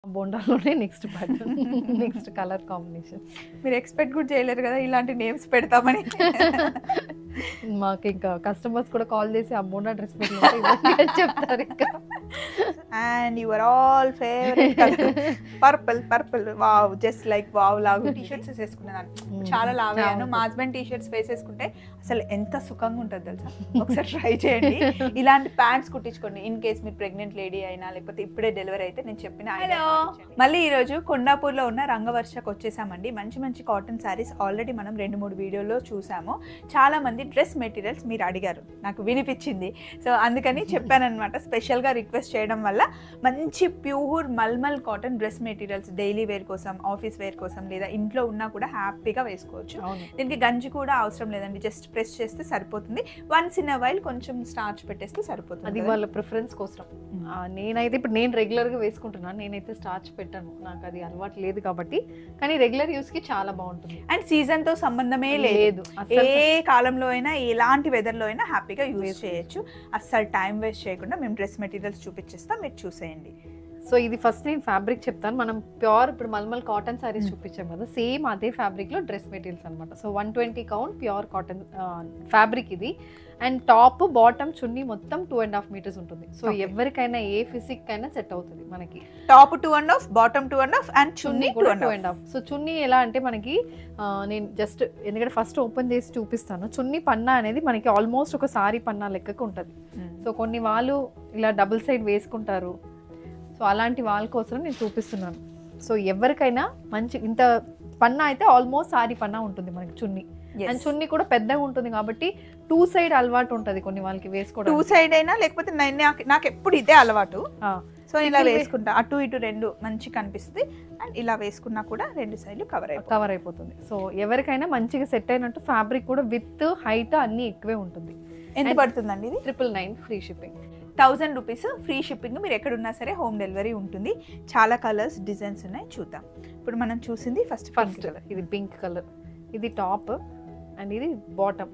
బోండాలోనే next pattern next colour combination. మీరు expect కూడా చేయలేరు కదా ఇలాంటి నేమ్స్ పెడతామని. మాకు ఇంకా కస్టమర్స్ కూడా కాల్ చేసి ఆ బోండా డ్రెస్ పెట్టి చెప్తారు ఇంకా. And your all favourite colour purple wow, just like wow లాగా టీ షర్ట్స్ వేసుకున్నాను. చాలా లావాను. మా హస్బెండ్ టీ షర్ట్స్ వేసేసుకుంటే అసలు ఎంత సుఖంగా ఉంటుంది తెలుసా. ఒకసారి ట్రై చేయండి, ఇలాంటి ప్యాంట్స్ కుట్టించుకోండి. ఇన్ కేస్ మీరు ప్రెగ్నెంట్ లేడీ అయినా లేకపోతే ఇప్పుడే డెలివరీ అయితే నేను చెప్పిన. మళ్ళీ ఈరోజు కొండాపూర్లో ఉన్న రంగవర్షకు వచ్చేసామండి. మంచి మంచి కాటన్ శారీస్ ఆల్రెడీ మనం 2-3 వీడియోలో చూసాము. చాలా మంది డ్రెస్ మెటీరియల్స్ మీరు అడిగారు, నాకు వినిపించింది. సో అందుకని చెప్పానమాట. స్పెషల్గా రిక్వెస్ట్ చేయడం వల్ల మంచి pure mulmul cotton dress materials daily wear కోసం, ఆఫీస్ వేర్ కోసం, లేదా ఇంట్లో ఉన్నా కూడా హ్యాపీగా వేసుకోవచ్చు. దీనికి గంజి కూడా అవసరం లేదండి, జస్ట్ ప్రెస్ చేస్తే సరిపోతుంది. వన్స్ ఇన్ అ వైల్ కొంచెం స్టార్చ్ పెట్టేస్తే సరిపోతుంది. అది వాళ్ళ ప్రిఫరెన్స్ కోసం. నేనైతే ఇప్పుడు నేను రెగ్యులర్గా వేసుకుంటున్నాను, నేనైతే స్టార్చ్ పెట్టాను, నాకు అది అలవాటు లేదు కాబట్టి. కానీ రెగ్యులర్ యూస్కి చాలా బాగుంటుంది. అండ్ సీజన్తో సంబంధమే లేదు, ఏ కాలంలో అయినా ఎలాంటి వెదర్లో అయినా హ్యాపీగా యూజ్ చేయొచ్చు. అస్సలు టైం వేస్ట్ చేయకుండా మేము డ్రెస్ మెటీరియల్స్ చూపించేస్తాం, మీరు చూసేయండి. సో ఇది ఫస్ట్ నేను ఫ్యాబ్రిక్ చెప్తాను. మనం ప్యూర్ ఇప్పుడు మల్మల్ కాటన్ సారీస్ చూపించాం కదా, సేమ్ అదే ఫ్యాబ్రిక్లో డ్రెస్ మెటీరియల్స్ అనమాట. So 120 count pure cotton fabric ఇది. అండ్ టాప్ బాటమ్ చున్నీ మొత్తం 2.5 మీటర్స్ ఉంటుంది. సో ఎవరికైనా ఏ ఫిజిక్ అయినా సెట్ అవుతుంది. మనకి top 2.5, bottom 2.5 and chunni 2.5. So chunni ఎలా అంటే మనకి నేను జస్ట్ ఎందుకంటే ఫస్ట్ ఓపెన్ చేసి చూపిస్తాను. చున్నీ పన్నా అనేది మనకి ఆల్మోస్ట్ ఒక సారీ పన్నా లెక్కకు ఉంటుంది. సో కొన్ని వాళ్ళు ఇలా డబుల్ సైడ్ వేసుకుంటారు. సో అలాంటి వాళ్ళ కోసం నేను చూపిస్తున్నాను. సో ఎవరికైనా మంచి ఇంత పన్నా అయితే ఆల్మోస్ట్ సారీ పన్నా ఉంటుంది మనకి చున్నీ. అండ్ చున్నీ కూడా పెద్దగా ఉంటుంది కాబట్టి 2 సైడ్ అలవాటు ఉంటుంది కొన్ని వాళ్ళకి వేసుకోవడం. 2 సైడ్ అయినా లేకపోతే నాకు ఎప్పుడు ఇదే అలవాటు. సో ఇలా వేసుకుంటా, అటు ఇటు 2 మంచి కనిపిస్తుంది. అండ్ ఇలా వేసుకున్నా కూడా 2 సైడ్లు కవర్ అయిపోతుంది. సో ఎవరికైనా మంచిగా సెట్ అయినట్టు ఫ్యాబ్రిక్ కూడా విత్ హైట్ అన్ని ఎక్కువే ఉంటుంది. ఎంత పడుతుందండి ఇది? 999 free shipping. 1000 rupees free shipping. మీరు ఎక్కడున్నా సరే హోమ్ డెలివరీ ఉంటుంది. చాలా కలర్స్ డిజైన్స్ ఉన్నాయి, చూద్దాం. ఇప్పుడు మనం చూసింది ఫస్ట్ ఇది పింక్ కలర్, ఇది టాప్ అండ్ ఇది బాటమ్.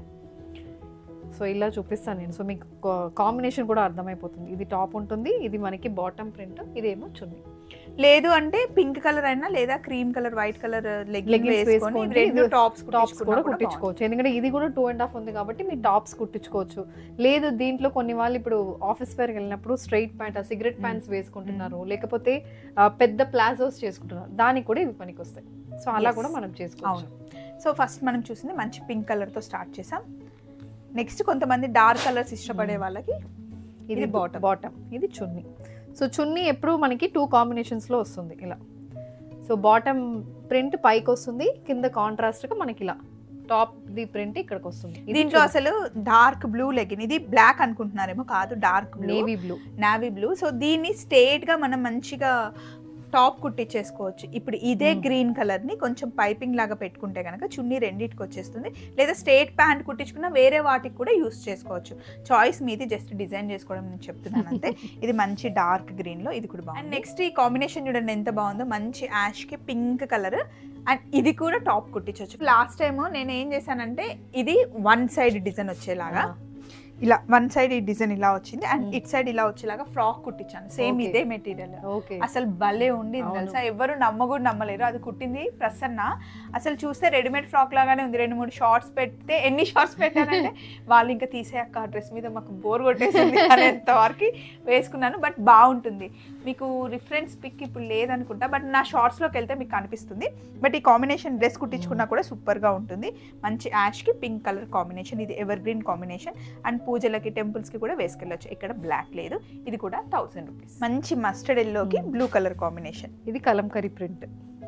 సో ఇలా చూపిస్తాను నేను. సో మీకు కాంబినేషన్ కూడా అర్థమైపోతుంది. ఇది టాప్ ఉంటుంది, ఇది మనకి బాటమ్ ప్రింట్, ఇదేమో చున్నీ. లేదు అంటే పింక్ కలర్ అయినా లేదా cream colour, white colour leggings వేసుకొని 2 టాప్స్ కూడా కుట్టించుకోవచ్చు. ఎందుకంటే ఇది కూడా 2.5 ఉంది కాబట్టి మీరు టాప్స్ కుట్టించుకోవచ్చు. లేదు దీంట్లో కొన్ని వాళ్ళు ఇప్పుడు ఆఫీస్ వేర్కి వెళ్ళినప్పుడు స్ట్రైట్ ప్యాంట్, సిగరెట్ ప్యాంట్స్ వేసుకుంటున్నారు, లేకపోతే పెద్ద ప్లాజోస్ చేసుకుంటున్నారు, దానికి కూడా ఇవి పనికి వస్తాయి. సో అలా కూడా మనం చేసుకోవచ్చు. సో ఫస్ట్ మనం చూసింది మంచి పింక్ కలర్తో స్టార్ట్ చేసాం. నెక్స్ట్ కొంతమంది డార్క్ కలర్స్ ఇష్టపడే వాళ్ళకి ఇది బాటమ్, ఇది చున్నీ. సో చున్నీ ఎప్పుడు మనకి 2 కాంబినేషన్స్లో వస్తుంది ఇలా. సో బాటమ్ ప్రింట్ పైకి వస్తుంది, కింద కాంట్రాస్ట్గా మనకి ఇలా టాప్ ది ప్రింట్ ఇక్కడికి వస్తుంది. దీంట్లో అసలు డార్క్ బ్లూ లెగిన్, ఇది బ్లాక్ అనుకుంటున్నారేమో, కాదు డార్క్ నావీ బ్లూ. సో దీన్ని స్ట్రేట్గా మనం మంచిగా టాప్ కుట్టించేసుకోవచ్చు. ఇప్పుడు ఇదే గ్రీన్ కలర్ని కొంచెం పైపింగ్ లాగా పెట్టుకుంటే కనుక చున్నీ రెండింటికి వచ్చేస్తుంది. లేదా స్ట్రేట్ ప్యాంట్ కుట్టించుకున్న వేరే వాటికి కూడా యూస్ చేసుకోవచ్చు. చాయిస్ మీది, జస్ట్ డిజైన్ చేసుకోవడం నేను చెప్తున్నాను అంతే. ఇది మంచి డార్క్ గ్రీన్లో, ఇది కూడా బాగుంది. అండ్ నెక్స్ట్ ఈ కాంబినేషన్ చూడండి ఎంత బాగుందో, మంచి యాష్కి పింక్ కలర్. అండ్ ఇది కూడా టాప్ కుట్టించవచ్చు. లాస్ట్ టైం నేను ఏం చేశానంటే ఇది 1 సైడ్ డిజైన్ వచ్చేలాగా, ఇలా 1 సైడ్ ఈ డిజైన్ ఇలా వచ్చింది అండ్ ఇట్ సైడ్ ఇలా వచ్చేలాగా ఫ్రాక్ కుట్టించాను. సేమ్ ఇదే మెటీరియల్. అసలు భలే ఉండింది తెలుసా, ఎవరు నమ్మలేరు. అది కుట్టింది ప్రసన్న. అసలు చూస్తే రెడీమేడ్ ఫ్రాక్ లాగానే ఉంది. 2-3 షార్ట్స్ పెడితే ఎన్ని షార్ట్స్ పెట్టానంటే వాళ్ళు ఇంకా తీసేయక్క డ్రెస్ మీద మాకు బోర్ కొట్టేసింది అనేంత వరకు వేసుకున్నాను. బట్ బాగుంటుంది. మీకు రిఫరెన్స్ పిక్ ఇప్పుడు లేదనుకుంటా, బట్ నా షార్ట్స్లోకి వెళ్తే మీకు కనిపిస్తుంది. బట్ ఈ కాంబినేషన్ డ్రెస్ కుట్టించుకున్నా కూడా సూపర్గా ఉంటుంది. మంచి యాష్కి పింక్ కలర్ కాంబినేషన్, ఇది ఎవర్ గ్రీన్ కాంబినేషన్. అండ్ పూజలకి, టెంపుల్స్కి కూడా వేసుకెళ్ళచ్చు. ఇక్కడ బ్లాక్ లేదు. ఇది కూడా 1000 రూపీస్. మంచి మస్టర్డ్ ఎల్లోకి బ్లూ కలర్ కాంబినేషన్. ఇది కలంకారీ ప్రింట్.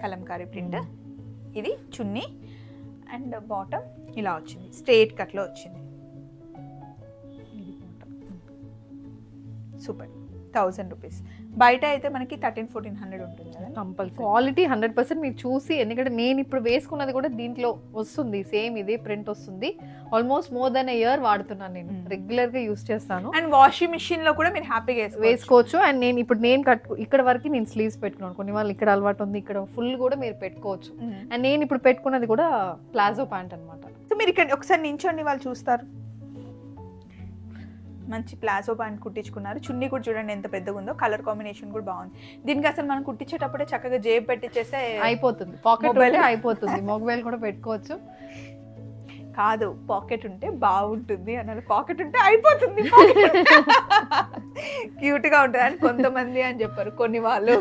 ఇది చున్నీ అండ్ బాటమ్ ఇలా వచ్చింది, స్ట్రేట్ కట్లో వచ్చింది. సూపర్. 1000 రూపీస్. బయట అయితే మనకి 1300-1400 ఉంటుంది కదా. కంపల్సరీ క్వాలిటీ 100% మీరు చూసి, ఎందుకంటే నేను ఇప్పుడు వేసుకున్నది కూడా దీంట్లో వస్తుంది, సేమ్ ఇదే ప్రింట్ వస్తుంది. Almost more than a year వాడుతున్నాను నేను, రెగ్యులర్గా యూస్ చేస్తాను. అండ్ వాషింగ్ మిషన్ లో కూడా మీరు హ్యాపీగా వేసుకోవచ్చు. అండ్ నేను ఇక్కడ వరకు నేను స్లీవ్స్ పెట్టుకున్నాను. కొన్ని వాళ్ళు ఇక్కడ అలవాటు ఉంది, ఇక్కడ ఫుల్ కూడా మీరు పెట్టుకోవచ్చు. అండ్ నేను ఇప్పుడు పెట్టుకున్నది కూడా ప్లాజో ప్యాంట్ అనమాట. సో మీరు ఇక్కడ ఒకసారి నించోండి, వాళ్ళు చూస్తారు. మంచి ప్లాజో ప్యాంట్ కుట్టించుకున్నారు. చున్నీ కూడా చూడండి ఎంత పెద్దగా ఉందో, కలర్ కాంబినేషన్ కూడా బాగుంది. దీనికి అసలు మనం కుట్టించేటప్పుడే చక్కగా జేబు పెట్టించేస్తే అయిపోతుంది, పాకెట్ అయిపోతుంది, మొబైల్ కూడా పెట్టుకోవచ్చు. కాదు, పాకెట్ ఉంటే బాగుంటుంది అన్నారు, పాకెట్ ఉంటే అయిపోతుంది, క్యూట్ గా ఉంటుంది అని కొంతమంది అని చెప్పారు కొన్ని వాళ్ళు.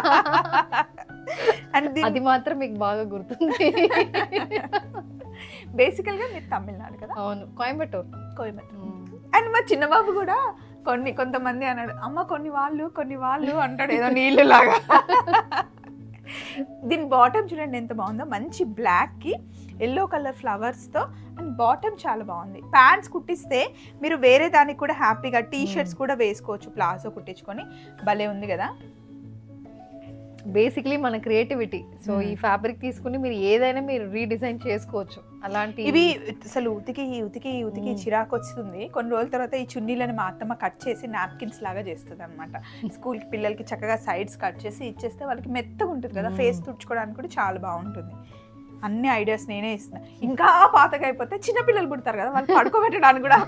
అండ్ అది మాత్రం మీకు బాగా గుర్తుంది. బేసికల్ గా మీరు తమిళనాడు కదా? అవును, కోయంబత్తూర్. అండ్ మా చిన్నబాబు కూడా కొంతమంది అన్నాడు, అమ్మ కొన్ని వాళ్ళు అంటాడు ఏదో నీళ్ళు లాగా. దీని బాటమ్ చూడండి ఎంత బాగుందో, మంచి బ్లాక్ కి ఎల్లో కలర్ ఫ్లవర్స్ తో, అండ్ బాటమ్ చాలా బాగుంది. ప్యాంట్స్ కుట్టిస్తే మీరు వేరే దానికి కూడా హ్యాపీగా టీ షర్ట్స్ కూడా వేసుకోవచ్చు, ప్లాజో కుట్టించుకొని. భలే ఉంది కదా. బేసిక్లీ మన క్రియేటివిటీ. సో ఈ ఫ్యాబ్రిక్ తీసుకుని మీరు ఏదైనా మీరు రీడిజైన్ చేసుకోవచ్చు. అలాంటి ఇవి అసలు ఉతికి చిరాకు వస్తుంది. కొన్ని రోజుల తర్వాత ఈ చున్నీలను మా అత్తమ్మ కట్ చేసి నాప్కిన్స్ లాగా చేస్తుంది అనమాట. స్కూల్కి పిల్లలకి చక్కగా సైడ్స్ కట్ చేసి ఇచ్చేస్తే వాళ్ళకి మెత్తగా ఉంటుంది కదా, ఫేస్ తుడుచుకోవడానికి కూడా చాలా బాగుంటుంది. అన్ని ఐడియాస్ నేనే ఇస్తున్నా. ఇంకా పాతగా అయిపోతే చిన్నపిల్లలు పుడతారు కదా, వాళ్ళు పడుకోబెట్టడానికి కూడా.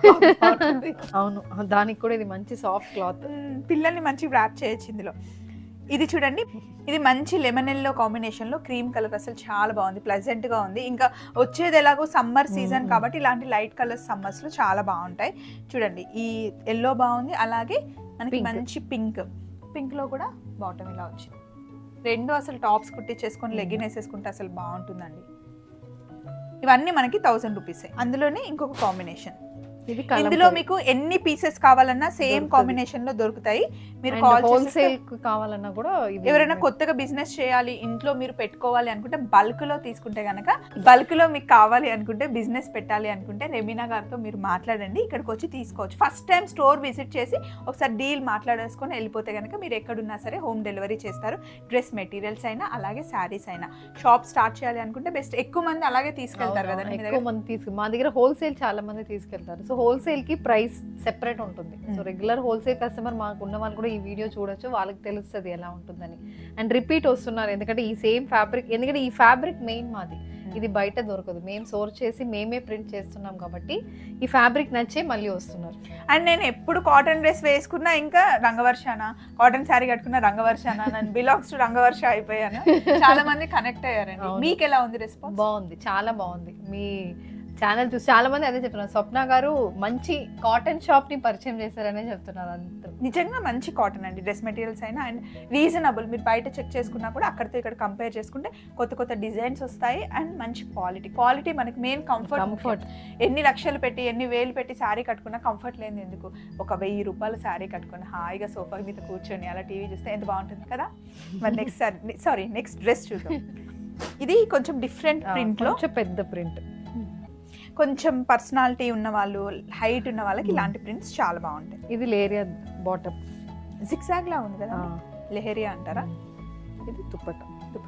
అవును, దానికి కూడా ఇది మంచి సాఫ్ట్ క్లాత్, పిల్లల్ని మంచి ర్యాప్ చేయొచ్చు ఇందులో. ఇది చూడండి, ఇది మంచి లెమన్ ఎల్లో కాంబినేషన్ లో క్రీమ్ కలర్, అసలు చాలా బాగుంది, ప్లెజెంట్ గా ఉంది. ఇంకా వచ్చేది ఎలాగో సమ్మర్ సీజన్ కాబట్టి ఇలాంటి లైట్ కలర్ సమ్మర్స్ లో చాలా బాగుంటాయి. చూడండి ఈ ఎల్లో బాగుంది, అలాగే మనకి మంచి పింక్ లో కూడా బాటమ్ ఇలా వచ్చింది. రెండు అసలు టాప్స్ కుట్టించేసుకొని లెగ్గిన్ వేసేసుకుంటే అసలు బాగుంటుందండి. ఇవన్నీ మనకి 1000 రూపీస్. అందులోనే ఇంకొక కాంబినేషన్, ఇందులో మీకు ఎన్ని పీసెస్ కావాలన్నా సేమ్ కాంబినేషన్ లో దొరుకుతాయి. మీరు హోల్సేల్ కావాలన్నా కూడా, ఎవరైనా కొత్తగా బిజినెస్ చేయాలి, ఇంట్లో మీరు పెట్టుకోవాలి అనుకుంటే బల్క్ లో తీసుకుంటే గనక, బల్క్ లో మీకు కావాలి అనుకుంటే, బిజినెస్ పెట్టాలి అనుకుంటే రెమీనా గారితో మీరు మాట్లాడండి, ఇక్కడికి వచ్చి తీసుకోవచ్చు. ఫస్ట్ టైం స్టోర్ విజిట్ చేసి ఒకసారి డీల్ మాట్లాడేసుకొని వెళ్ళిపోతే గనక మీరు ఎక్కడున్నా సరే హోమ్ డెలివరీ చేస్తారు. డ్రెస్ మెటీరియల్స్ అయినా అలాగే శారీస్ అయినా. షాప్ స్టార్ట్ చేయాలి అనుకుంటే బెస్ట్, ఎక్కువ మంది అలాగే తీసుకెళ్తారు కదా, ఎక్కువ మంది మా దగ్గర హోల్సేల్ చాలా మంది తీసుకెళ్తారు. సో హోల్సేల్ కి ప్రైస్ సెపరేట్ ఉంటుంది. సో రెగ్యులర్ హోల్సేల్ కస్టమర్ మాకు ఉన్న వాళ్ళు కూడా ఈ వీడియో చూడొచ్చు, వాళ్ళకి తెలుస్తుంది ఎలా ఉంటుందని. అండ్ రిపీట్ వస్తున్నారు, ఎందుకంటే ఈ సేమ్ ఫ్యాబ్రిక్, ఎందుకంటే ఈ ఫ్యాబ్రిక్ మెయిన్ మాది, ఇది బయట దొరకదు, మేము సోర్స్ చేసి మేమే ప్రింట్ చేస్తున్నాం కాబట్టి ఈ ఫ్యాబ్రిక్ నచ్చే మళ్ళీ వస్తున్నారు. అండ్ నేను ఎప్పుడు కాటన్ డ్రెస్ వేసుకున్నా ఇంకా రంగవర్షానా, కాటన్ శారీ కట్టుకున్నా రంగవర్షానా, నేను బిలాంగ్స్ టు రంగవర్ష అయిపోయాను. చాలా మంది కనెక్ట్ అయ్యారండి. మీకు ఎలా ఉంది రెస్పాన్స్? బాగుంది, చాలా బాగుంది. మీ ఛానల్ చూసి చాలా మంది అదే చెప్తున్నారు, స్వప్న గారు మంచి కాటన్ షాప్ ని పరిచయం చేశారనే చెప్తున్నారు అందరూ. నిజంగా మంచి కాటన్ అండి, డ్రెస్ మెటీరియల్స్ అయినా అండ్ రీజనబుల్. మీరు బయట చెక్ చేసుకున్నా కూడా అక్కడితో ఇక్కడ కంపేర్ చేసుకుంటే కొత్త డిజైన్స్ వస్తాయి అండ్ మంచి క్వాలిటీ మనకి మెయిన్. కంఫర్ట్ ఎన్ని లక్షలు పెట్టి ఎన్ని వేలు పెట్టి శారీ కట్టుకున్నా కంఫర్ట్ లేదు ఎందుకు. ఒక 1000 రూపాయల శారీ కట్టుకుని హాయిగా సోఫా మీద కూర్చొని అలా టీవీ చూస్తే ఎంత బాగుంటుంది కదా. మరి నెక్స్ట్ డ్రెస్ చూద్దాం. ఇది కొంచెం డిఫరెంట్ ప్రింట్ లో, పెద్ద ప్రింట్, కొంచెం పర్సనాలిటీ ఉన్న వాళ్ళు, హైట్ ఉన్న వాళ్ళకి ఇలాంటి ప్రింట్స్ చాలా బాగుంటాయి. ఇది లేరియా బాటమ్, జిగ్జాగ్ లా ఉంది కదా, లెహరియా అంటారా. ఇది దుపట్టా.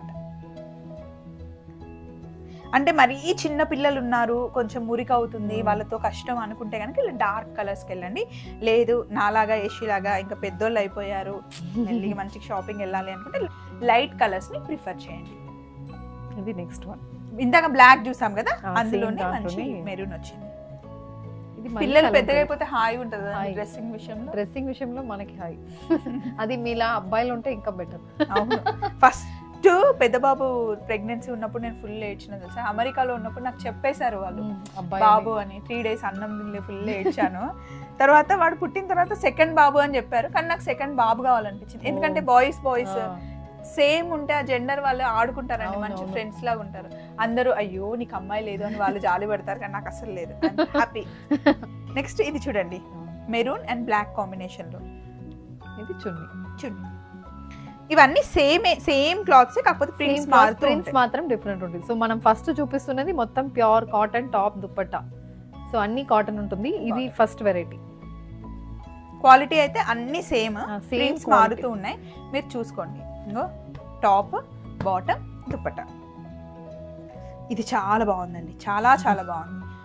అంటే మరి ఈ చిన్న పిల్లలు ఉన్నారు, కొంచెం మురికి అవుతుంది, వాళ్ళతో కష్టం అనుకుంటే కనుక ఇలా డార్క్ కలర్స్కి వెళ్ళండి. లేదు నాలాగా ఏషిలాగా ఇంకా పెద్దోళ్ళు అయిపోయారు, మెల్లిగా మంచి షాపింగ్ వెళ్ళాలి అనుకుంటే లైట్ కలర్స్ ని ప్రిఫర్ చేయండి. ఇది నెక్స్ట్ వన్, ఇందాక బ్లాక్ చూసాం కదా, అందులోనే మంచి మెరూన్ వచ్చింది. పిల్లలు పెద్దగా అయిపోతే హాయి ఉంటుంది డ్రెస్సింగ్ విషయంలో మనకి హాయి. అది మీలా అబ్బాయిలు ఉంటే ఇంకా బెటర్. ఫస్ట్ పెద్ద బాబు ప్రెగ్నెన్సీ ఉన్నప్పుడు నేను ఫుల్ ఏడ్చిన తెలుసా. అమెరికాలో ఉన్నప్పుడు నాకు చెప్పేశారు వాళ్ళు బాబు అని, 3 days అన్నం తినలే, ఫుల్ ఏడ్చాను. తర్వాత వాడు పుట్టిన తర్వాత సెకండ్ బాబు అని చెప్పారు, కానీ నాకు సెకండ్ బాబు కావాలనిపించింది. ఎందుకంటే బాయ్స్ సేమ్ ఉంటే ఆ జెండర్ వాళ్ళు ఆడుకుంటారండి, మంచి ఫ్రెండ్స్ లాగా ఉంటారు. అందరూ అయ్యో నీకు అమ్మాయి లేదు అని వాళ్ళు జాలి పడతారు, కానీ నాకు అసలు లేదు, హ్యాపీ. నెక్స్ట్ ఇది చూడండి, మెరూన్ అండ్ బ్లాక్ కాంబినేషన్ లో. ఇది చున్నీ. ఇవన్నీ సేమ్ క్లాత్స్, కాకపోతే ప్రింట్స్ మాత్రం డిఫరెంట్ ఉంటుంది. సో మనం ఫస్ట్ చూపిస్తున్నది మొత్తం pure cotton top dupatta. So అన్ని కాటన్ ఉంటుంది. ఇది ఫస్ట్ వెరైటీ. క్వాలిటీ అయితే అన్ని సేమ్ మారుతూ ఉన్నాయి, మీరు చూసుకోండి. Top, bottom, dupatta. ఇది చాలా బాగుందండి, చాలా బాగుంది.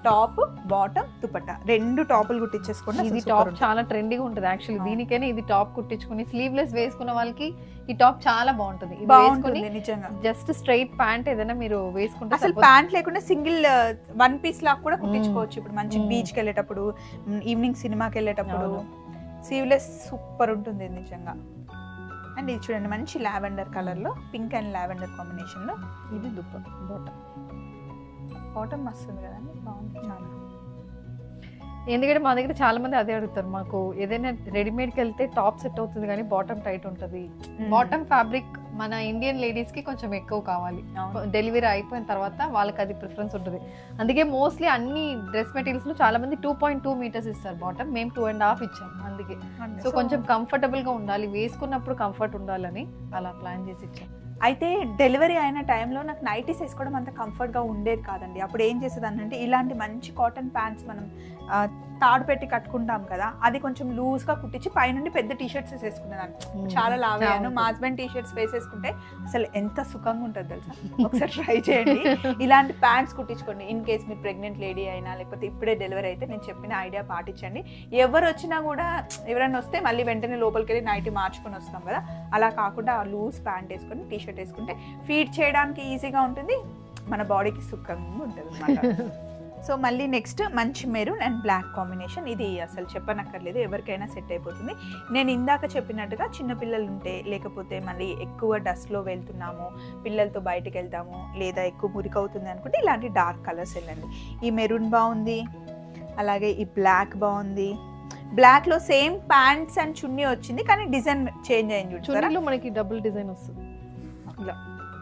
టాప్ బాటమ్ దుపట్టా 2 టాపులు కుట్టించేసుకోండి. ఇది టాప్ చాలా ట్రెండీగా ఉంటుంది యాక్చువల్లీ. దీనికైనా ఇది టాప్ కుట్టించుకుని స్లీవ్లెస్ వేసుకున్న వాళ్ళకి ఈ టాప్ చాలా బాగుంటుంది. ఇది వేసుకుని నిజంగా జస్ట్ స్ట్రైట్ ప్యాంట్ ఏదైనా మీరు వేసుకుంటే అసలు ప్యాంట్ లేకుండా సింగిల్ 1 పీస్ లాగా కూడా కుట్టించుకోవచ్చు. ఇప్పుడు మంచి బీచ్ కి వెళ్ళేటప్పుడు, ఈవినింగ్ సినిమాకి వెళ్ళేటప్పుడు స్లీవ్లెస్ సూపర్ ఉంటుంది నిజంగా. అండ్ ఇది చూడండి మంచి లావెండర్ కలర్ లో, పింక్ అండ్ లావెండర్ కాంబినేషన్ లో. ఇది బాటమ్ బాటమ్ వస్తుంది కదండి, బాగుంది చాలా. ఎందుకంటే మా దగ్గర చాలా మంది అదే అడుగుతారు, మాకు ఏదైనా రెడీమేడ్కి వెళ్తే టాప్ సెట్ అవుతుంది కానీ బాటమ్ టైట్ ఉంటుంది. బాటమ్ ఫ్యాబ్రిక్ మన ఇండియన్ లేడీస్ కి కొంచెం ఎక్కువ కావాలి. డెలివరీ అయిపోయిన తర్వాత వాళ్ళకి అది ప్రిఫరెన్స్ ఉంటుంది. అందుకే మోస్ట్లీ అన్ని డ్రెస్ మెటీరియల్స్ లో చాలా మంది 2.2 మీటర్స్ ఇస్తారు బాటమ్, మేము 2.5 ఇచ్చాం. అందుకే సో కొంచెం కంఫర్టబుల్ గా ఉండాలి, వేసుకున్నప్పుడు కంఫర్ట్ ఉండాలని అలా ప్లాన్ చేసి ఇచ్చాం. అయితే డెలివరీ అయిన టైంలో నాకు నైటీస్ వేసుకోవడం అంత కంఫర్ట్గా ఉండేది కాదండి. అప్పుడు ఏం చేసేదాన్ని అంటే ఇలాంటి మంచి కాటన్ ప్యాంట్స్ మనం తాడు పెట్టి కట్టుకుంటాం కదా, అది కొంచెం లూజ్గా కుట్టించి పైనుండి పెద్ద టీషర్ట్స్ వేసేసుకునేదాన్ని. చాలా లావయ్యాను. మా హస్బెండ్ టీషర్ట్స్ వేసేసుకుంటే అసలు ఎంత సుఖంగా ఉంటుంది తెలుసా. ఒకసారి ట్రై చేయండి, ఇలాంటి ప్యాంట్స్ కుట్టించుకోండి. ఇన్ కేస్ మీరు ప్రెగ్నెంట్ లేడీ అయినా లేకపోతే ఇప్పుడే డెలివరీ అయితే నేను చెప్పిన ఐడియా పాటించండి. ఎవరు వచ్చినా కూడా, ఎవరైనా వస్తే మళ్ళీ వెంటనే లోపలికి వెళ్ళి నైటీ మార్చుకొని వస్తాం కదా, అలా కాకుండా ఆ లూజ్ ప్యాంట్ వేసుకొని టీషర్ట్ వేసుకుంటే ఫీడ్ చేయడానికి ఈజీగా ఉంటుంది, మన బాడీకి సుఖంగా ఉంటుంది అన్నమాట. సో మళ్ళీ నెక్స్ట్ మంచి మెరూన్ అండ్ బ్లాక్ కాంబినేషన్. ఇది అసలు చెప్పనక్కర్లేదు, ఎవరికైనా సెట్ అయిపోతుంది. నేను ఇందాక చెప్పినట్టుగా చిన్నపిల్లలు ఉంటే, లేకపోతే మళ్ళీ ఎక్కువ డస్ట్లో వెళ్తున్నాము, పిల్లలతో బయటకు వెళ్తాము, లేదా ఎక్కువ మురికి అవుతుంది అనుకుంటే ఇలాంటి డార్క్ కలర్స్ వెళ్ళండి. ఈ మెరూన్ బాగుంది, అలాగే ఈ బ్లాక్ బాగుంది. బ్లాక్ లో సేమ్ ప్యాంట్స్ అండ్ చున్నీ వచ్చింది కానీ డిజైన్ చేంజ్ అయింది. చున్నీలో మనకి డబుల్ డిజైన్ వస్తుంది ఇలా,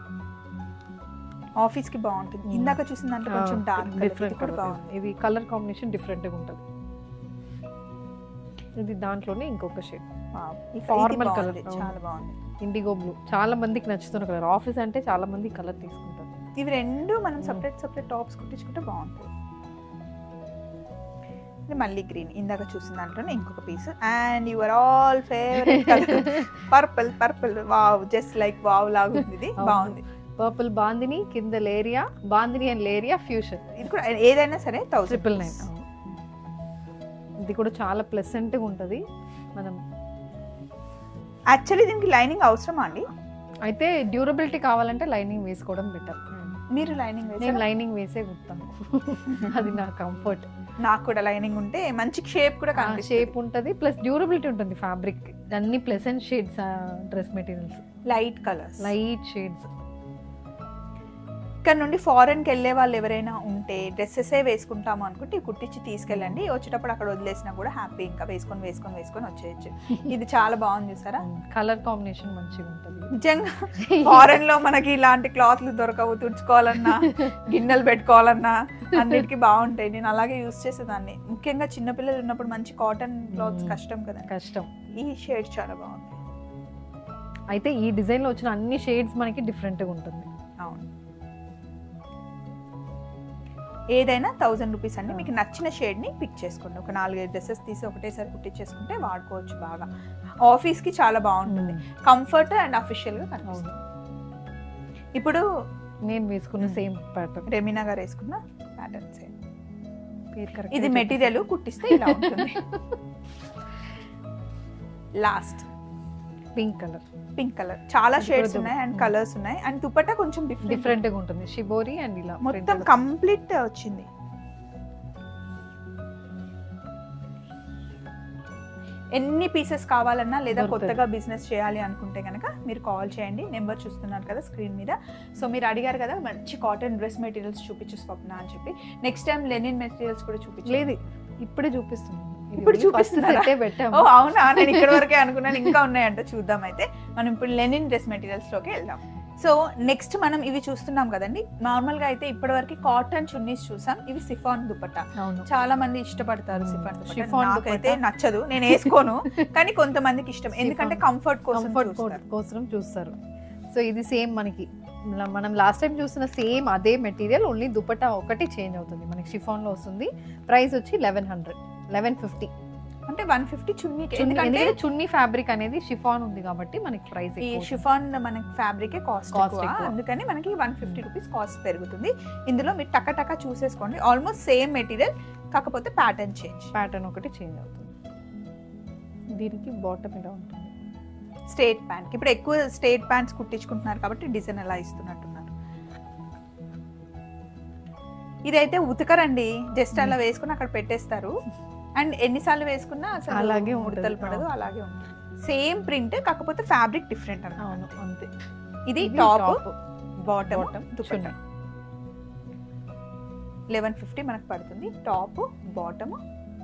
ఆఫీస్ కి బాగుంటుంది. ఇందాక చూసిన దాంట్లో కొంచెం డార్క్ డిఫరెంట్ కూడా బాగుంది. ఇది కలర్ కాంబినేషన్ డిఫరెంట్ గా ఉంటుంది. ఇది దాంట్లోనే ఇంకొక షేడ్ ఫార్మల్ కలర్ చాలా బాగుంది. ఇండిగో బ్లూ చాలా మందికి నచ్చుతున్న కలర్. ఆఫీస్ అంటే చాలా మంది కలర్ తీసుకుంటారు. ఇవి రెండు మనం సెపరేట్ టాప్స్ కుట్టించుకుంటే బాగుంటుంది. మళ్ళీ గ్రీన్ ఇందాక చూసిన దాంట్లోనే ఇంకొక piece. And your all favourite colour purple. Wow, just like wow లాగా ఉంది. ఇది బాగుంది. పర్పుల్ బాందిని, కింద లేరియా, బాందిని అండ్ లేరియా ఫ్యూషన్. ఇది కూడా ఏదైనా సరే 999. ఇది కూడా చాలా ప్లెసెంట్ గా ఉంటది. మనం యాక్చువల్లీ దీనికి లైనింగ్ అవసరమా అండి? అయితే డ్యూరబిలిటీ కావాలంటే లైనింగ్ వేసుకోవడం బెటర్. మీరు లైనింగ్ నేను లైనింగ్ వేసే కుడతాను, అది నా కంఫర్ట్. నాకు కూడా లైనింగ్ ఉంటే మంచి షేప్ కూడా షేప్ ఉంటుంది, ప్లస్ డ్యూరబిలిటీ ఉంటుంది. ఫ్యాబ్రిక్ అన్ని pleasant shades, dress materials light colours, light shades. ఇక్కడ నుండి ఫారెన్కి వెళ్ళే వాళ్ళు ఎవరైనా ఉంటే డ్రెస్సెసే వేసుకుంటాము అనుకుంటే కుట్టించి తీసుకెళ్ళండి. వచ్చేటప్పుడు అక్కడ వదిలేసినా కూడా హ్యాపీ ఇంకా వేసుకొని వచ్చేయచ్చు. ఇది చాలా బాగుంది చూసారా, కలర్ కాంబినేషన్ మంచిగా ఉంటుంది. నిజంగా ఫారెన్ లో మనకి ఇలాంటి క్లాత్లు దొరకవు, తుడుచుకోవాలన్నా గిన్నెలు పెట్టుకోవాలన్నా అన్నిటికీ బాగుంటాయి. నేను అలాగే యూజ్ చేసేదాన్ని. ముఖ్యంగా చిన్నపిల్లలు ఉన్నప్పుడు మంచి కాటన్ క్లాత్స్ కష్టం కదా, కష్టం. ఈ షేడ్ చాలా బాగుంది. అయితే ఈ డిజైన్ లో వచ్చిన అన్ని షేడ్స్ మనకి డిఫరెంట్ గా ఉంటుంది. అవును, ఏదైనా 1000 రూపీస్ అండి. మీకు నచ్చిన షేడ్ని పిక్ చేసుకోండి. ఒక 4-5 డ్రెస్సెస్ తీసి ఒకటేసారి కుట్టించేసుకుంటే వాడుకోవచ్చు బాగా. ఆఫీస్కి చాలా బాగుంటుంది, కంఫర్ట్ అండ్ అఫీషియల్గా కనిపిస్తుంది. ఇప్పుడు నేను వేసుకున్న సేమ్ ప్యాటర్న్, రెమీనా గారు వేసుకున్న ప్యాటర్న్ సేమ్. ఇది మెటీరియల్ కుట్టిస్తే ఇలా ఉంటుంది. లాస్ట్ పింక్ కలర్ చాలా షేడ్స్ ఉన్నాయి అండ్ కలర్స్ ఉన్నాయి. అండ్ దుపట్టా కొంచెం డిఫరెంట్ గా ఉంటుంది. షిబోరి అండ్ ఇలా మొత్తం కంప్లీట్ వచ్చింది. ఎన్ని పీసెస్ కావాలన్నా లేదా కొత్తగా బిజినెస్ చేయాలి అనుకుంటే కనుక మీరు కాల్ చేయండి. నెంబర్ చూస్తున్నారు కదా స్క్రీన్ మీద. సో మీరు అడిగారు కదా మంచి కాటన్ డ్రెస్ మెటీరియల్స్ చూపించు స్వప్న అని చెప్పి. నెక్స్ట్ టైం లెనిన్ మెటీరియల్స్ కూడా చూపించలేదు, ఇప్పుడే చూపిస్తున్నాను. ఇప్పుడు చూపిస్తున్నారా? ఓ అవునా, నేను ఇక్కడ వరకే అనుకున్నాను ఇంకా ఉన్నాయంట. చూద్దాం. అయితే మనం ఇప్పుడు లెనిన్ డ్రెస్ మెటీరియల్స్ లోకి వెళ్దాం. సో నెక్స్ట్ మనం ఇవి చూస్తున్నాం కదండి. నార్మల్ గా అయితే ఇప్పటి వరకు కాటన్ చున్నీస్ చూసాం. ఇవి సిఫాన్ దుపట్టా. చాలా మంది ఇష్టపడతారు సిఫాన్ దుపట్టా. నాకైతే నచ్చదు, నేను వేసుకోను. కానీ కొంతమందికి ఇష్టం, ఎందుకంటే కంఫర్ట్ కోసం చూస్తారు. సో ఇది సేమ్ మనకి మనం లాస్ట్ టైం చూస్తున్న సేమ్ అదే మెటీరియల్, ఓన్లీ దుపట్టా ఒకటి చేంజ్ అవుతుంది. మనకి షిఫాన్ లో వస్తుంది. ప్రైస్ వచ్చి 1150. అంటే అంటే 150 చున్నీకి, ఎందుకంటే చున్నీ ఫ్యాబ్రిక్ అనేది షిఫాన్ ఉంది కాబట్టి మనకి ప్రైస్ ఈ షిఫాన్ మనకి ఫ్యాబ్రికే కాస్ట్ ఎక్కువ, అందుకని మనకి 150 రూపీస్ కాస్ట్ పెరుగుతుంది. ఇందులో మీరు టక చూసేసుకోండి, ఆల్మోస్ట్ సేమ్ మెటీరియల్, కాకపోతే ప్యాటర్న్ చేంజ్, ప్యాటర్న్ ఒకటి చేంజ్ అవుతుంది. దీనికి బాటమ్ ఇలా ఉంటుంది స్ట్రేట్ ప్యాంట్. ఇప్పుడు ఎక్కువ స్ట్రేట్ ప్యాంట్స్ కుట్టించుకుంటున్నారు కాబట్టి డిజైన్ ఎలా ఇస్తున్నట్టున్నారు. ఇదైతే ఉతకరండి, జస్ట్ అలా వేసుకుని అక్కడ పెట్టేస్తారు, అండ్ ఎన్నిసార్లు వేసుకున్నా అసలు అలాగే ముడతలు పడదు, అలాగే ఉంటుంది. సేమ్ ప్రింట్, కాకపోతే ఫ్యాబ్రిక్ డిఫరెంట్ అవును అంతే. ఇది టాప్, బాటమ్, దుపట్టా 1150 మనకు పడుతుంది. టాప్, బాటమ్,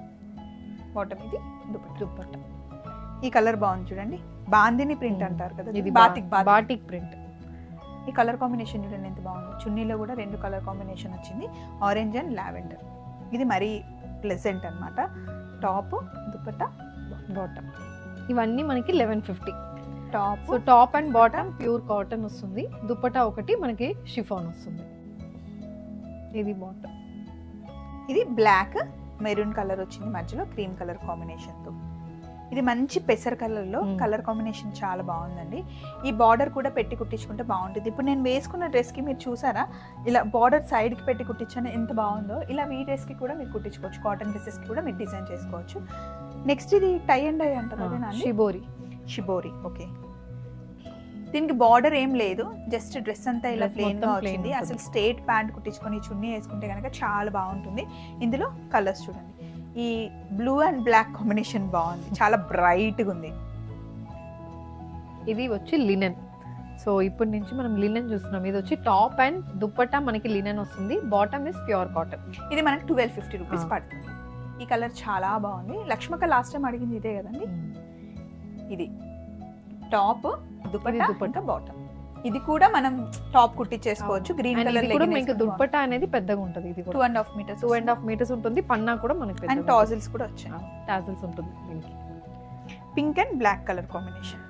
ఇది దుపట్టా. ఈ కలర్ బాగుంది చూడండి, బాందిని ప్రింట్ అంటారు కదా, ఇది బాటిక్ ప్రింట్. ఈ కలర్ కాంబినేషన్ చూడండి ఎంత బాగుంది. చున్నీలో కూడా 2 కలర్ కాంబినేషన్ వచ్చింది, ఆరెంజ్ అండ్ లావెండర్. ఇది మరీ ప్లెజెంట్ అన్నమాట. టాప్, దుపట్టా, బాటమ్ ఇవన్నీ మనకి 1150. Top, so top and bottom pure cotton వస్తుంది, దుపట్టా ఒకటి మనకి షిఫాన్ వస్తుంది. ఇది బాటమ్. ఇది బ్లాక్ మెరూన్ కలర్ వచ్చింది, మధ్యలో క్రీమ్ కలర్ కాంబినేషన్తో. ఇది మంచి పెసర్ కలర్లో కలర్ కాంబినేషన్ చాలా బాగుందండి. ఈ బార్డర్ కూడా పెట్టి కుట్టించుకుంటే బాగుంటుంది. ఇప్పుడు నేను వేసుకున్న డ్రెస్కి మీరు చూసారా, ఇలా బార్డర్ సైడ్కి పెట్టి కుట్టించాను ఎంత బాగుందో. ఇలా ఈ డ్రెస్కి కూడా మీరు కుట్టించుకోవచ్చు, కాటన్ డ్రెస్సెస్కి కూడా మీరు డిజైన్ చేసుకోవచ్చు. నెక్స్ట్ ఇది టై అండ్ డై అంటారు అదేనా? షిబోరి. ఓకే, దీనికి బార్డర్ ఏం లేదు, జస్ట్ డ్రెస్ అంతా ఇలా ప్లెయిన్ గా వచ్చింది. అసలు స్ట్రేట్ ప్యాంట్ కుట్టించుకొని చున్నీ వేసుకుంటే కనుక చాలా బాగుంటుంది. ఇందులో కలర్స్ చూడండి, ఈ బ్లూ అండ్ బ్లాక్ కాంబినేషన్ బాగుంది, చాలా బ్రైట్ గా ఉంది. ఇది వచ్చి లినెన్. సో ఇప్పటి నుంచి మనం లినెన్ చూస్తున్నాం. ఇది వచ్చి టాప్ అండ్ దుపట్టా మనకి లినెన్ వస్తుంది, బాటమ్ ఇస్ ప్యూర్ కాటన్. ఇది మనకి 1250 రూపీస్ పడుతుంది. ఈ కలర్ చాలా బాగుంది. లక్ష్మక్క లాస్ట్ టైం అడిగింది ఇదే కదండి. ఇది టాప్, దుపట్టా, బాటమ్. ఇది కూడా మనం టాప్ కుట్టించేసుకోవచ్చు. గ్రీన్ కలర్ మీకు దుపట్టా అనేది పెద్దగా ఉంటుంది. ఇది కూడా 2.5 మీటర్స్ ఉంటుంది. పన్నా కూడా మనకి అండ్ టాజిల్స్ కూడా వచ్చాయి. టాజిల్స్ ఉంటుంది దీనికి. Pink and black colour combination.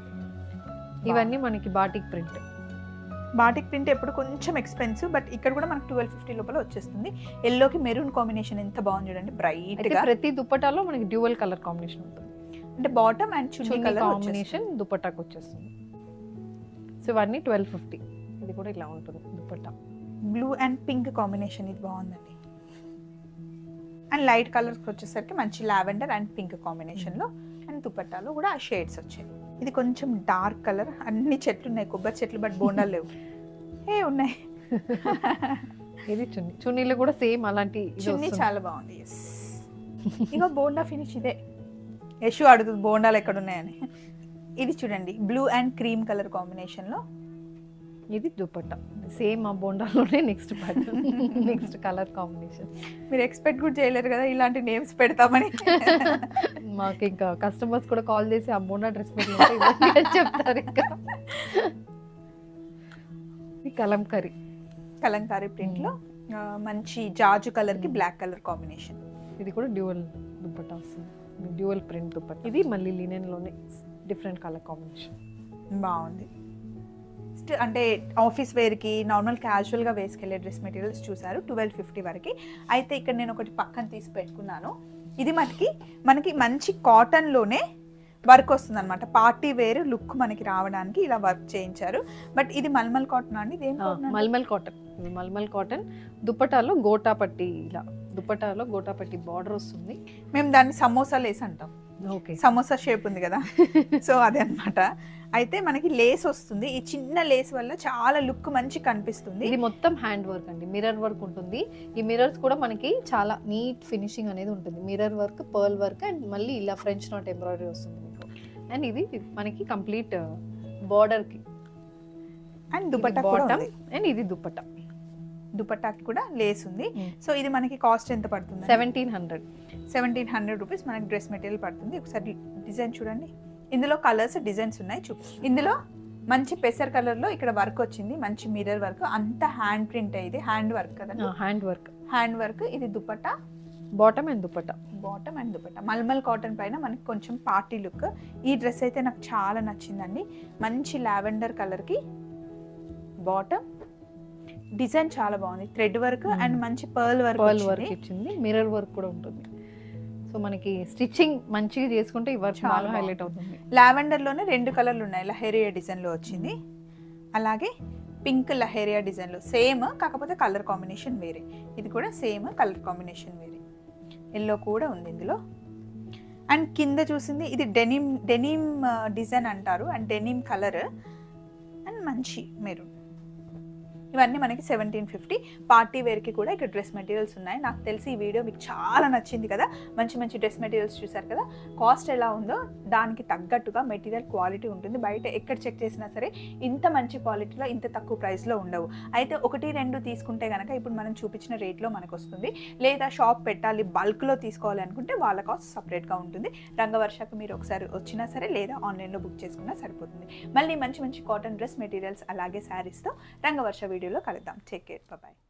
ఇవన్నీ మనకి బాటిక్ ప్రింట్. బాటిక్ ప్రింట్ ఎప్పుడు కొంచెం ఎక్స్పెన్సివ్, బట్ ఇక్కడ కూడా మనకి 1250 లోపల వచ్చేస్తుంది. ఎల్లోకి మెరూన్ కాంబినేషన్ ఎంత బాగుంది చూడండి, బ్రైట్ గా. ప్రతి దుపట్టాలో మనకి డ్యూయల్ కలర్ కాంబినేషన్ ఉంటుంది, అంటే bottom and chunni colour combination దుపట్టాకి వచ్చేస్తుంది. సో ఇవన్నీ 1250. ఇది కూడా ఇలా ఉంటుంది dupatta. Blue and pink combination ఇది బాగుందండి. అండ్ లైట్ కలర్స్ వచ్చేసరికి మంచి లావెండర్ అండ్ పింక్ కాంబినేషన్ లో, అండ్ దుపట్టాలో కూడా ఆ షేడ్స్ వచ్చాయి. ఇది కొంచెం డార్క్ కలర్, అన్ని చెట్లు ఉన్నాయి, కొబ్బరి చెట్లు, బట్ బోండాలు లేవు. ఉన్నాయి. ఇది చున్నీలో కూడా సేమ్ అలాంటి చున్నీ చాలా బాగుంది. ఇగో బోండా ఫినిష్ ఇదే. యశు అడుగుతుంది బోండాలు ఎక్కడ ఉన్నాయని. ఇది చూడండి, blue and cream colour combination లో. ఇది దుపట్టా సేమ్ ఆ బోండాలోనే next pattern, next colour combination. మీరు ఎక్స్పెక్ట్ కూడా చేయలేరు కదా ఇలాంటి నేమ్స్ పెడతామని. మాకు ఇంకా కస్టమర్స్ కూడా కాల్ చేసి ఆ బోండా డ్రెస్ పెట్టి చెప్తారు. ఇంకా కలంకారీ ప్రింట్ లో మంచి జాజు కలర్ కి బ్లాక్ కలర్ కాంబినేషన్. ఇది కూడా డ్యూయల్ దుపట్టా వస్తుంది, డ్యూయల్ ప్రింట్ దుపట్టా. ఇది మళ్ళీ లినెన్ లోనే డిఫరెంట్ కలర్ కాంబినేషన్. బాగుంది. అంటే ఆఫీస్ వేర్కి, నార్మల్ క్యాజువల్గా వేసుకెళ్ళే డ్రెస్ మెటీరియల్స్ చూసారు 1250 వరకు. అయితే ఇక్కడ నేను ఒకటి పక్కన తీసి పెట్టుకున్నాను. ఇది మనకి మంచి కాటన్లోనే వర్క్ వస్తుంది అనమాట. పార్టీ వేర్ లుక్ మనకి రావడానికి ఇలా వర్క్ చేయించారు. బట్ ఇది మల్మల్ కాటన్ అండి. మల్మల్ కాటన్. ఇది మల్మల్ కాటన్. దుపట్టాలో గోటాపట్టి, ఇలా దుపట్టాలో గోటాపట్టి బార్డర్ వస్తుంది. మేము దాన్ని సమోసా లేస్ అంటాం. ఓకే, సమోసా షేప్ ఉంది కదా, సో అదే అనమాట. అయితే మనకి లేస్ వస్తుంది. ఈ చిన్న లేస్ వల్ల చాలా లుక్ మంచి కనిపిస్తుంది. ఇది మొత్తం హ్యాండ్ వర్క్ అండి, మిర్రర్ వర్క్ ఉంటుంది. ఈ మిర్రర్స్ కూడా మనకి చాలా నీట్ ఫినిషింగ్ అనేది ఉంటుంది. Mirror work, pearl work, and మళ్ళీ ఇలా ఫ్రెంచ్ నాట్ ఎంబ్రాయిడరీ వస్తుంది మీకు. అండ్ ఇది మనకి కంప్లీట్ బార్డర్ కి, అండ్ దుపట్టా బాటమ్, అండ్ ఇది దుపట్టా. దుపట్టాకి కూడా లేస్ ఉంది. సో ఇది మనకి కాస్ట్ ఎంత పడుతుంది? 1700 రూపీస్ మనకి డ్రెస్ మెటీరియల్ పడుతుంది. ఒకసారి డిజైన్ చూడండి. ఇందులో కలర్స్, డిజైన్స్ ఉన్నాయి. ఇందులో మంచి పెసర్ కలర్ లో ఇక్కడ వర్క్ వచ్చింది, మంచి మిర్రర్ వర్క్, అంత హ్యాండ్ ప్రింట్. ఇది హ్యాండ్ వర్క్ కదా, హ్యాండ్ వర్క్. ఇది dupatta, bottom and dupatta. Mulmul cotton పైన మనకి కొంచెం పార్టీ లుక్. ఈ డ్రెస్ అయితే నాకు చాలా నచ్చిందండి. మంచి లావెండర్ కలర్ కి బాటమ్, డిజైన్ చాలా బాగుంది. థ్రెడ్ వర్క్ అండ్ మంచి పర్ల్ వర్క్ ఇచ్చింది. మిర్రర్ వర్క్ కూడా ఉంటుంది. సో మనకి స్టిచ్చింగ్ మంచిగా చేసుకుంటే ఈ వర్క్ బాగా హైలైట్ అవుతుంది. లావెండర్లోనే 2 కలర్లు ఉన్నాయి, లహేరియా డిజైన్లో వచ్చింది. అలాగే పింక్ లహేరియా డిజైన్లో సేమ్, కాకపోతే కలర్ కాంబినేషన్ వేరే. ఇది కూడా సేమ్, కలర్ కాంబినేషన్ వేరే. ఎల్లో కూడా ఉంది ఇందులో. అండ్ కింద చూసింది ఇది డెనిమ్ డిజైన్ అంటారు, అండ్ డెనిమ్ కలర్ అండ్ మంచి మెరూన్. ఇవన్నీ మనకి 1750. పార్టీ వేర్కి కూడా ఇక్కడ డ్రెస్ మెటీరియల్స్ ఉన్నాయి. నాకు తెలిసి ఈ వీడియో మీకు చాలా నచ్చింది కదా, మంచి మంచి డ్రెస్ మెటీరియల్స్ చూసారు కదా. కాస్ట్ ఎలా ఉందో దానికి తగ్గట్టుగా మెటీరియల్ క్వాలిటీ ఉంటుంది. బయట ఎక్కడ చెక్ చేసినా సరే ఇంత మంచి క్వాలిటీలో ఇంత తక్కువ ప్రైస్లో ఉండవు. అయితే 1-2 తీసుకుంటే కనుక ఇప్పుడు మనం చూపించిన రేట్లో మనకు వస్తుంది. లేదా షాప్ పెట్టాలి, బల్క్లో తీసుకోవాలి అనుకుంటే వాళ్ళ కాస్ట్ సపరేట్గా ఉంటుంది. రంగవర్షకు మీరు ఒకసారి వచ్చినా సరే లేదా ఆన్లైన్లో బుక్ చేసుకున్నా సరిపోతుంది. మళ్ళీ మంచి మంచి కాటన్ డ్రెస్ మెటీరియల్స్ అలాగే శారీస్తో రంగవర్ష వీడియోలో కలుద్దాం. Take care, bye.